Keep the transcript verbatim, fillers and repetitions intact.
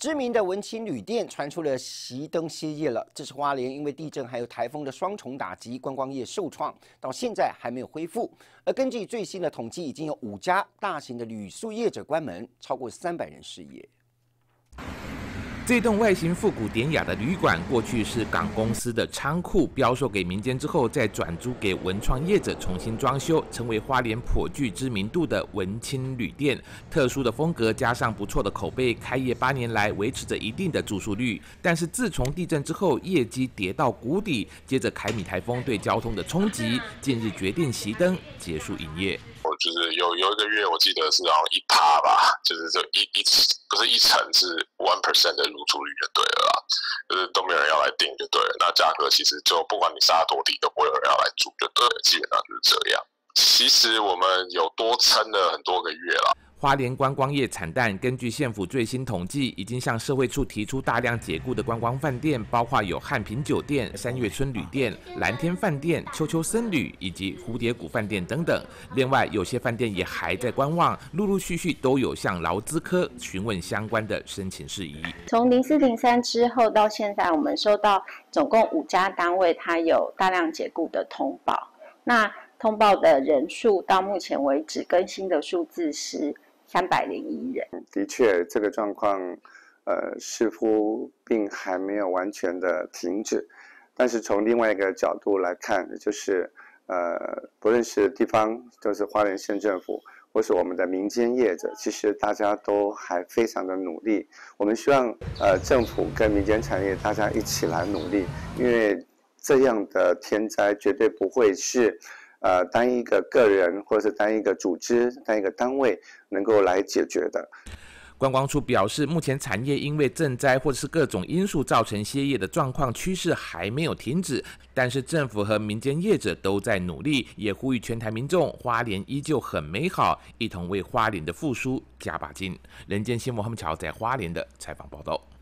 知名的文青旅店传出了熄灯歇业了。这是花莲因为地震还有台风的双重打击，观光业受创，到现在还没有恢复。而根据最新的统计，已经有五家大型的旅宿业者关门，超过三百人失业。 这栋外形复古典雅的旅馆，过去是港公司的仓库，标售给民间之后，再转租给文创业者重新装修，成为花莲颇具知名度的文青旅店。特殊的风格加上不错的口碑，开业八年来维持着一定的住宿率。但是自从地震之后，业绩跌到谷底，接着凯米台风对交通的冲击，近日决定熄灯，结束营业。 我就是有有一个月，我记得是好像一趴吧，就是这一一不是一层是 one percent 的入住率就对了啦，就是都没有人要来订就对了。那价格其实就不管你杀多低，都不会有人要来住就对了，基本上就是这样。其实我们有多撑了很多个月了。 花莲观光业惨淡，根据县府最新统计，已经向社会处提出大量解雇的观光饭店，包括有汉品酒店、三月村旅店、蓝天饭店、秋秋僧旅以及蝴蝶谷饭店等等。另外，有些饭店也还在观望，陆陆续续都有向劳资科询问相关的申请事宜。 从零四零三之后到现在，我们收到总共五家单位，它有大量解雇的通报。那通报的人数到目前为止更新的数字是 三百零一人， 的确，这个状况，呃，似乎并还没有完全的停止。但是从另外一个角度来看，就是，呃，不论是地方，就是花莲县政府，或是我们的民间业者，其实大家都还非常的努力。我们希望，呃，政府跟民间产业大家一起来努力，因为这样的天灾绝对不会是 呃，单一个个人或者是单一个组织、单一个单位能够来解决的。 观光处表示，目前产业因为震灾或者是各种因素造成歇业的状况趋势还没有停止，但是政府和民间业者都在努力，也呼吁全台民众，花莲依旧很美好，一同为花莲的复苏加把劲。人间新闻，他们乔在花莲的采访报道。